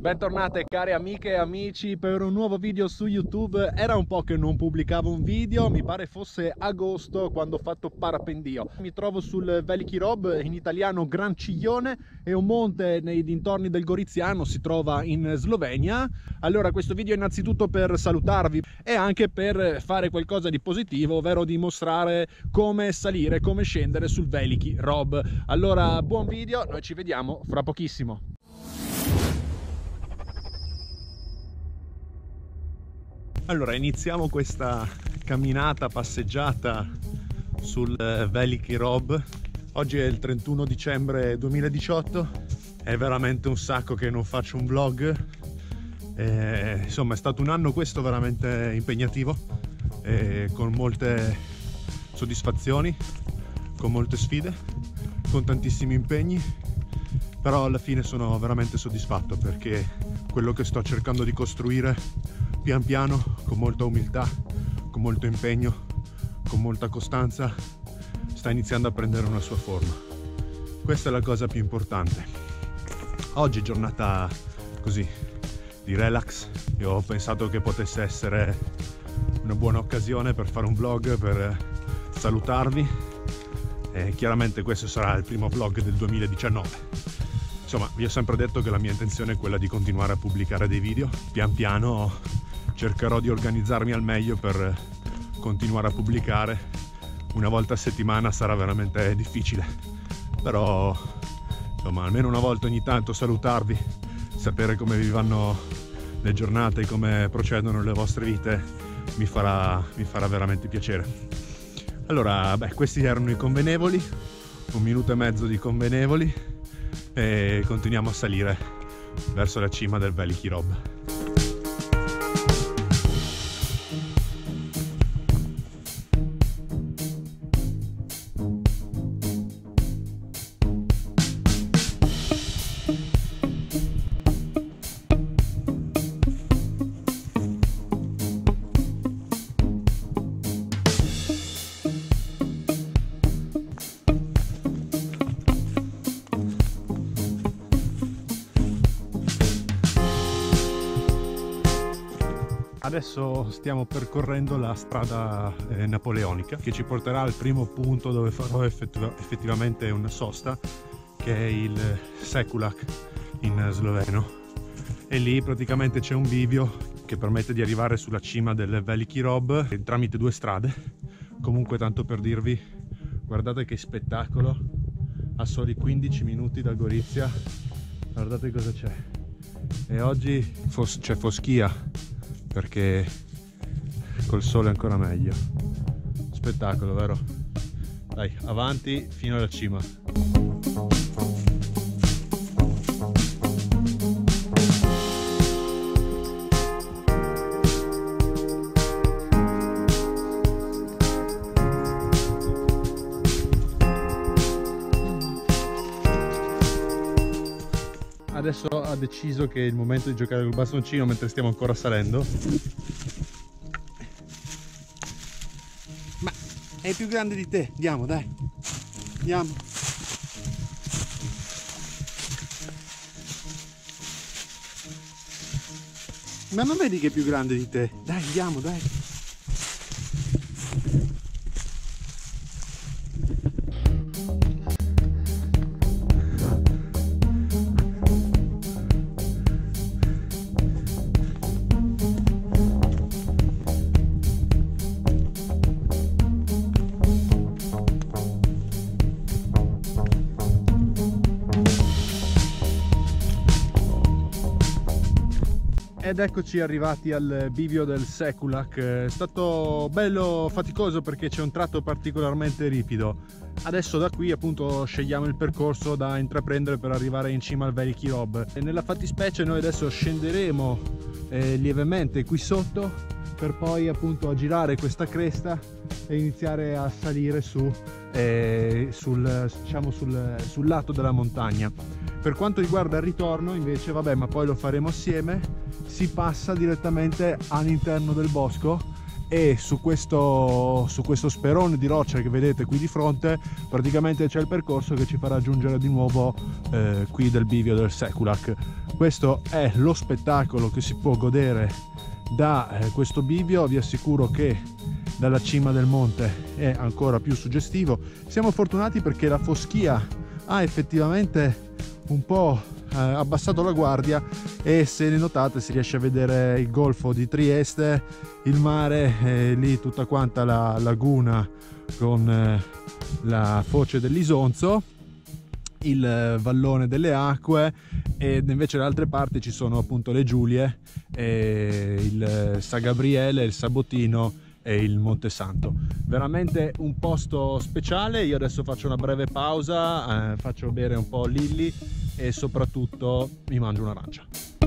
Bentornate care amiche e amici per un nuovo video su YouTube. Era un po' che non pubblicavo un video, mi pare fosse agosto quando ho fatto parapendio. Mi trovo sul Veliki Rob, in italiano Gran Ciglione, è un monte nei dintorni del Goriziano, si trova in Slovenia. Allora questo video è innanzitutto per salutarvi e anche per fare qualcosa di positivo, ovvero dimostrare come salire, come scendere sul Veliki Rob. Allora buon video, noi ci vediamo fra pochissimo. Allora iniziamo questa camminata, passeggiata sul Veliki Rob. Oggi è il 31 dicembre 2018, è veramente un sacco che non faccio un vlog. Insomma è stato un anno questo veramente impegnativo, con molte soddisfazioni, con molte sfide, con tantissimi impegni, però alla fine sono veramente soddisfatto perché quello che sto cercando di costruire pian piano, con molta umiltà, con molto impegno, con molta costanza, sta iniziando a prendere una sua forma. Questa è la cosa più importante. Oggi giornata così di relax, io ho pensato che potesse essere una buona occasione per fare un vlog, per salutarvi, e chiaramente questo sarà il primo vlog del 2019. Insomma, vi ho sempre detto che la mia intenzione è quella di continuare a pubblicare dei video. Pian piano cercherò di organizzarmi al meglio per continuare a pubblicare. Una volta a settimana sarà veramente difficile, però insomma almeno una volta ogni tanto salutarvi, sapere come vi vanno le giornate, come procedono le vostre vite, mi farà veramente piacere. Allora, questi erano i convenevoli, 1 minuto e mezzo di convenevoli, e continuiamo a salire verso la cima del Veliki Rob. Adesso stiamo percorrendo la strada napoleonica che ci porterà al primo punto dove farò effettivamente una sosta, che è il Sekulak in sloveno, e lì praticamente c'è un bivio che permette di arrivare sulla cima del Veliki Rob tramite 2 strade. Comunque, tanto per dirvi, guardate che spettacolo, a soli 15 minuti da Gorizia, guardate cosa c'è. E oggi c'è foschia, perché col sole è ancora meglio. Spettacolo, vero? Dai, avanti fino alla cima. Adesso ha deciso che è il momento di giocare col bastoncino mentre stiamo ancora salendo. Ma è più grande di te, andiamo, dai, andiamo. Ma non vedi che è più grande di te? Dai, andiamo, dai. Ed eccoci arrivati al bivio del Sekulak. È stato bello faticoso perché c'è un tratto particolarmente ripido. Adesso da qui appunto scegliamo il percorso da intraprendere per arrivare in cima al Veliki Rob. E nella fattispecie noi adesso scenderemo lievemente qui sotto per poi appunto aggirare questa cresta e iniziare a salire sul lato della montagna. Per quanto riguarda il ritorno invece, vabbè, ma poi lo faremo assieme, si passa direttamente all'interno del bosco e su questo sperone di roccia che vedete qui di fronte praticamente c'è il percorso che ci farà giungere di nuovo qui del bivio del Seculac. Questo è lo spettacolo che si può godere da questo bivio. Vi assicuro che dalla cima del monte è ancora più suggestivo. Siamo fortunati perché la foschia ha effettivamente un po' abbassato la guardia e, se ne notate, si riesce a vedere il golfo di Trieste, il mare, lì tutta quanta la laguna con la foce dell'Isonzo, il vallone delle acque, e invece da altre parti ci sono appunto le Giulie, il San Gabriele, il Sabotino e il Monte Santo. Veramente un posto speciale. Io adesso faccio una breve pausa, faccio bere un po' Lilly e soprattutto mi mangio un'arancia.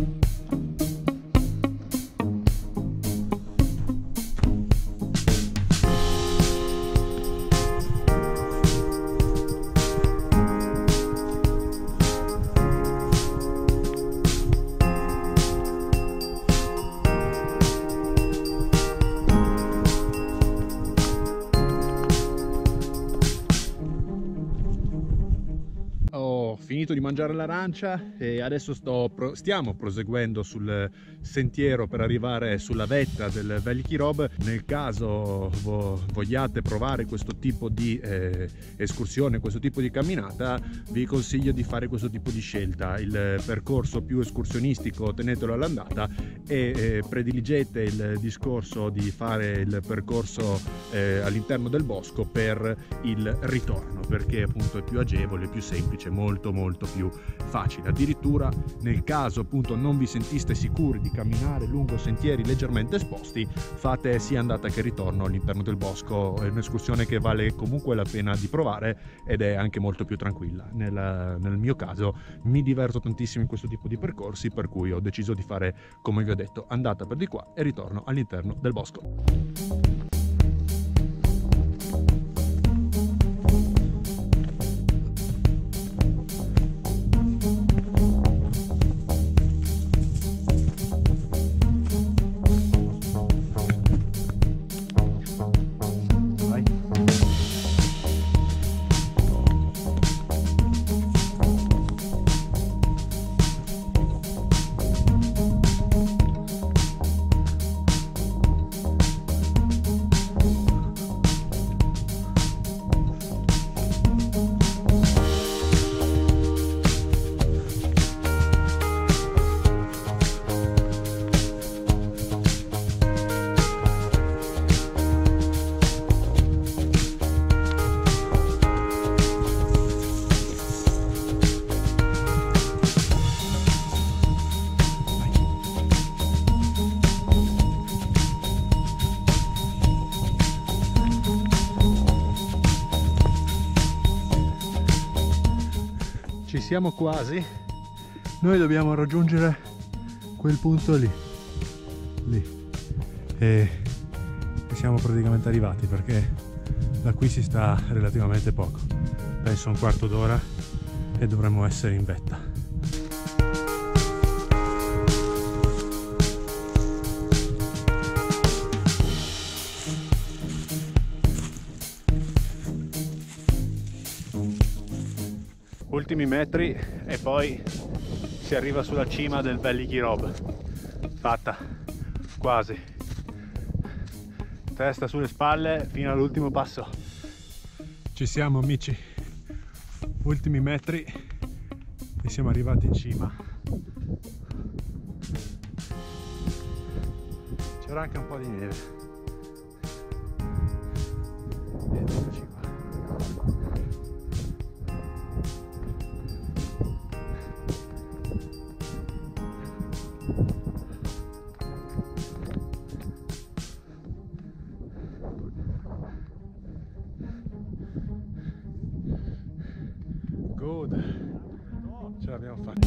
Finito di mangiare l'arancia e adesso stiamo proseguendo sul sentiero per arrivare sulla vetta del Veliki Rob. Nel caso vogliate provare questo tipo di escursione, questo tipo di camminata, vi consiglio di fare questo tipo di scelta. Il percorso più escursionistico tenetelo all'andata e prediligete il discorso di fare il percorso all'interno del bosco per il ritorno, perché appunto è più agevole, più semplice, molto più facile. Addirittura nel caso appunto non vi sentiste sicuri di camminare lungo sentieri leggermente esposti, fate sia andata che ritorno all'interno del bosco. È un'escursione che vale comunque la pena di provare ed è anche molto più tranquilla. Nel mio caso mi diverto tantissimo in questo tipo di percorsi, per cui ho deciso di fare, come vi ho detto, andata per di qua e ritorno all'interno del bosco. Ci siamo quasi, noi dobbiamo raggiungere quel punto lì e siamo praticamente arrivati, perché da qui si sta relativamente poco, penso un quarto d'ora e dovremmo essere in vetta. Ultimi metri e poi si arriva sulla cima del Veliki Rob. Fatta, quasi. Testa sulle spalle fino all'ultimo passo. Ci siamo, amici. Ultimi metri e siamo arrivati in cima. C'era anche un po' di neve. Eccoci qua. Good, ce l'abbiamo fatta.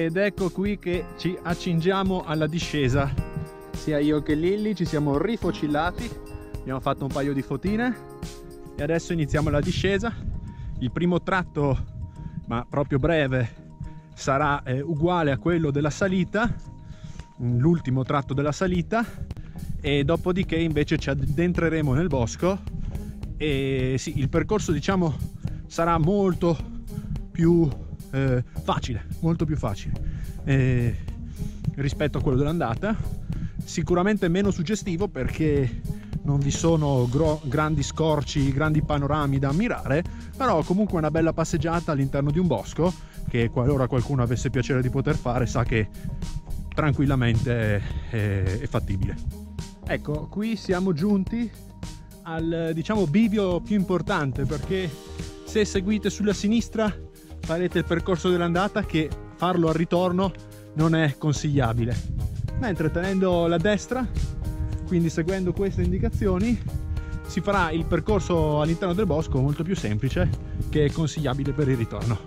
ed ecco qui che ci accingiamo alla discesa. Sia io che Lilly ci siamo rifocillati, abbiamo fatto un paio di fotine e adesso iniziamo la discesa. Il primo tratto, ma proprio breve, sarà uguale a quello della salita, l'ultimo tratto della salita, e dopodiché invece ci addentreremo nel bosco e sì, il percorso diciamo sarà molto più facile, molto più facile rispetto a quello dell'andata, sicuramente meno suggestivo perché non vi sono grandi scorci, grandi panorami da ammirare, però comunque una bella passeggiata all'interno di un bosco che, qualora qualcuno avesse piacere di poter fare, sa che tranquillamente è fattibile. Ecco, qui siamo giunti al, diciamo, bivio più importante, perché se seguite sulla sinistra farete il percorso dell'andata, che farlo al ritorno non è consigliabile, mentre tenendo la destra, quindi seguendo queste indicazioni, si farà il percorso all'interno del bosco molto più semplice, che è consigliabile per il ritorno.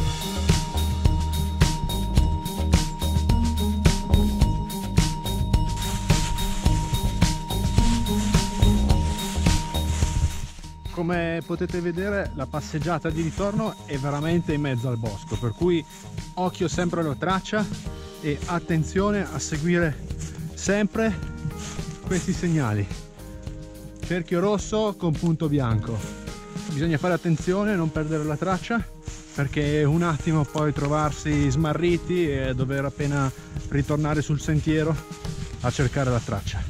Come potete vedere, la passeggiata di ritorno è veramente in mezzo al bosco, per cui occhio sempre alla traccia e attenzione a seguire sempre questi segnali: cerchio rosso con punto bianco. Bisogna fare attenzione a non perdere la traccia, perché un attimo poi trovarsi smarriti e dover appena ritornare sul sentiero a cercare la traccia.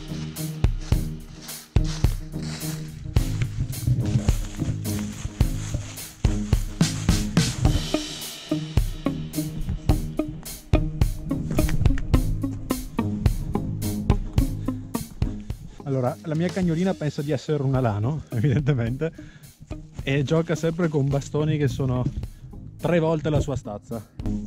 Allora, la mia cagnolina pensa di essere un alano, evidentemente, e gioca sempre con bastoni che sono 3 volte la sua stazza.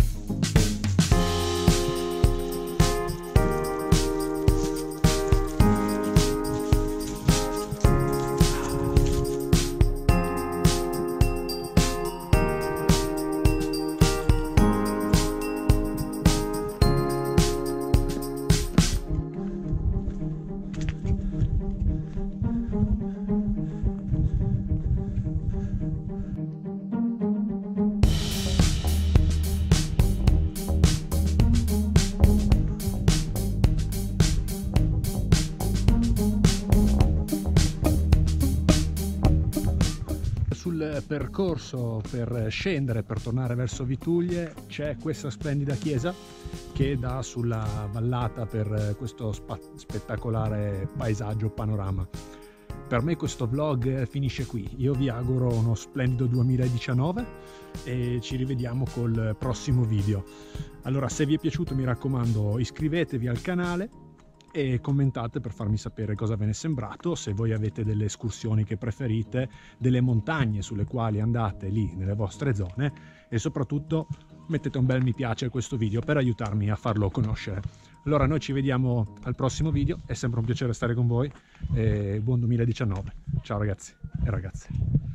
Sul percorso per scendere, per tornare verso Vituglie, c'è questa splendida chiesa che dà sulla vallata per questo spettacolare paesaggio, panorama. Per me questo vlog finisce qui, io vi auguro uno splendido 2019 e ci rivediamo col prossimo video. Allora, se vi è piaciuto, mi raccomando, iscrivetevi al canale e commentate per farmi sapere cosa ve ne è sembrato, se voi avete delle escursioni che preferite, delle montagne sulle quali andate lì nelle vostre zone, e soprattutto mettete un bel mi piace a questo video per aiutarmi a farlo conoscere. Allora, noi ci vediamo al prossimo video, è sempre un piacere stare con voi e buon 2019. Ciao ragazzi e ragazze.